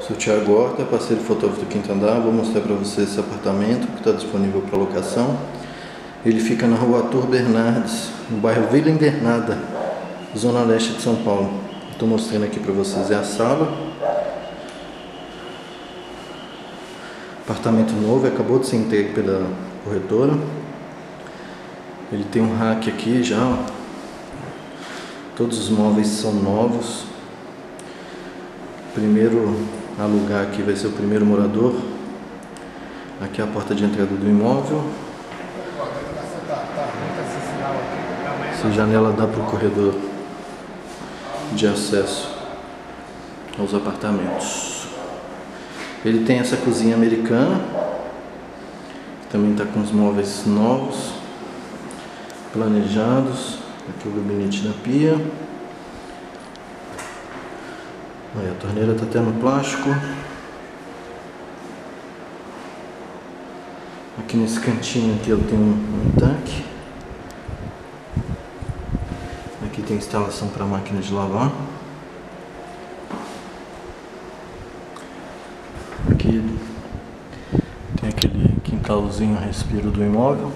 Sou Thiago Horta, parceiro fotógrafo do Quinto Andar. Vou mostrar para vocês esse apartamento que está disponível para locação. Ele fica na rua Arthur Bernardes, no bairro Vila Invernada, zona leste de São Paulo. Estou mostrando aqui para vocês a sala. Apartamento novo, acabou de ser entregue pela corretora. Ele tem um rack aqui já, ó. Todos os móveis são novos. Primeiro a alugar aqui vai ser o primeiro morador. Aqui é a porta de entrada do imóvel. Essa janela dá para o corredor de acesso aos apartamentos. Ele tem essa cozinha americana, que também está com os móveis novos, planejados. Aqui o gabinete da pia. Aí a torneira está até no plástico. Aqui nesse cantinho aqui ele tem um tanque. Aqui tem instalação para máquina de lavar. Aqui tem aquele quintalzinho respiro do imóvel.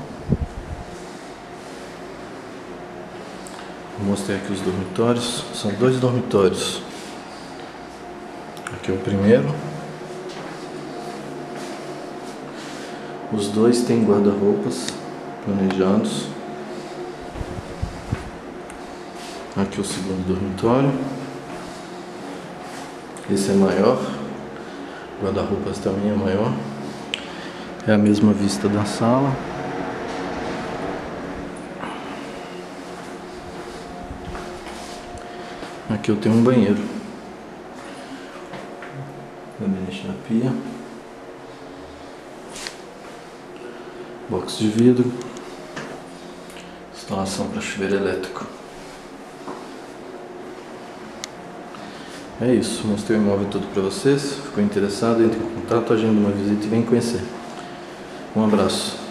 Vou mostrar aqui os dormitórios. São 2 dormitórios. Aqui é o primeiro. Os 2 têm guarda-roupas planejados. Aqui é o segundo dormitório. Esse é maior. Guarda-roupas também é maior. É a mesma vista da sala. Aqui eu tenho um banheiro. Gabinete na pia. Box de vidro. Instalação para chuveiro elétrico. É isso, mostrei o imóvel todo para vocês. Ficou interessado? Entre em contato, agenda uma visita e vem conhecer. Um abraço.